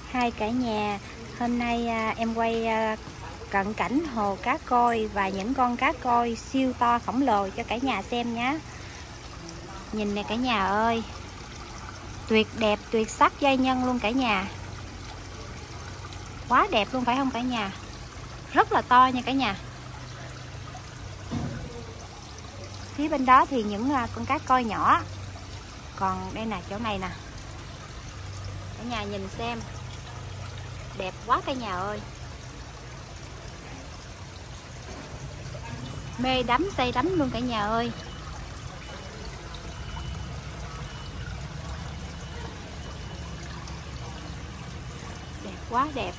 Hai cả nhà, hôm nay em quay cận cảnh hồ cá koi và những con cá koi siêu to khổng lồ cho cả nhà xem nhé. Nhìn nè cả nhà ơi, tuyệt đẹp, tuyệt sắc giai nhân luôn cả nhà. Quá đẹp luôn phải không cả nhà? Rất là to nha cả nhà. Phía bên đó thì những con cá koi nhỏ. Còn đây nè, chỗ này nè. Cả nhà nhìn xem. Đẹp quá cả nhà ơi. Mê đắm say đắm luôn cả nhà ơi. Đẹp quá đẹp.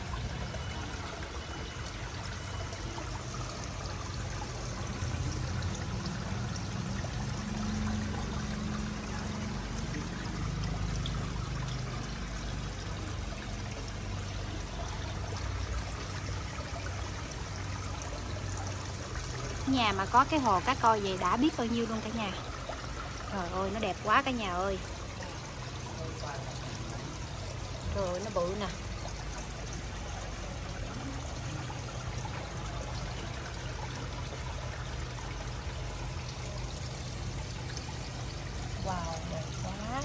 Nhà mà có cái hồ cá koi vậy đã biết bao nhiêu luôn cả nhà. Trời ơi nó đẹp quá cả nhà ơi. Trời ơi nó bự nè. Wow đẹp quá.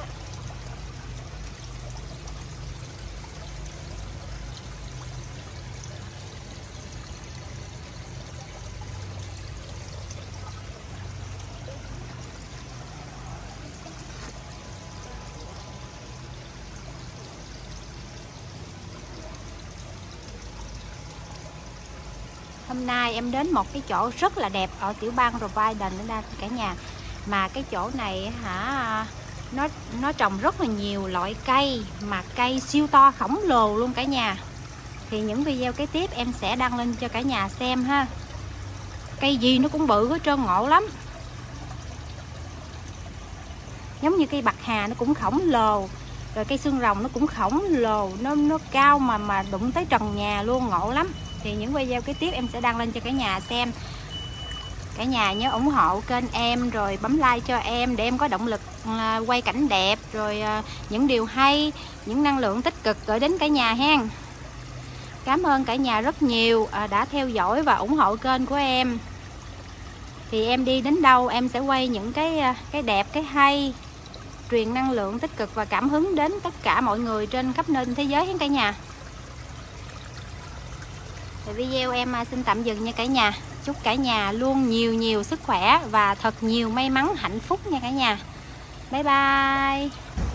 Hôm nay em đến một cái chỗ rất là đẹp ở tiểu bang Rhode Island đó cả nhà. Mà cái chỗ này nó trồng rất là nhiều loại cây, mà cây siêu to khổng lồ luôn cả nhà. Thì những video kế tiếp em sẽ đăng lên cho cả nhà xem ha. Cây gì nó cũng bự hết trơn, ngộ lắm. Giống như cây bạc hà nó cũng khổng lồ, rồi cây xương rồng nó cũng khổng lồ, nó cao mà đụng tới trần nhà luôn, ngộ lắm. Thì những video kế tiếp em sẽ đăng lên cho cả nhà xem. Cả nhà nhớ ủng hộ kênh em, rồi bấm like cho em để em có động lực quay cảnh đẹp, rồi những điều hay, những năng lượng tích cực gửi đến cả nhà hen. Cảm ơn cả nhà rất nhiều đã theo dõi và ủng hộ kênh của em. Thì em đi đến đâu em sẽ quay những cái đẹp, cái hay, truyền năng lượng tích cực và cảm hứng đến tất cả mọi người trên khắp nơi thế giới hen cả nhà. Thì video em xin tạm dừng nha cả nhà. Chúc cả nhà luôn nhiều sức khỏe và thật nhiều may mắn hạnh phúc nha cả nhà. Bye bye.